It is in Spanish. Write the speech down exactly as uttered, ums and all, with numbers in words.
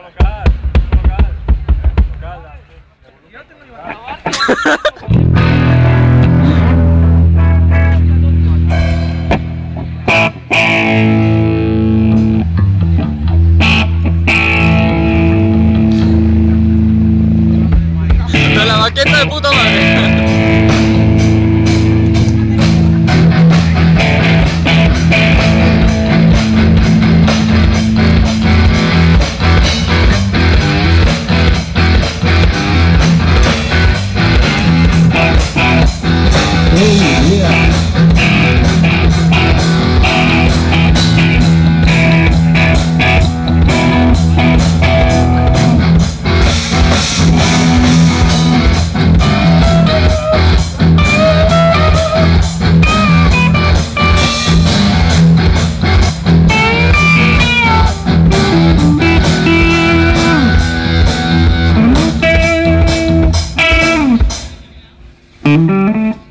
Colocar, colocar. Colocar. Yo te lo llevo a la maqueta de puta madre. Mm-hmm.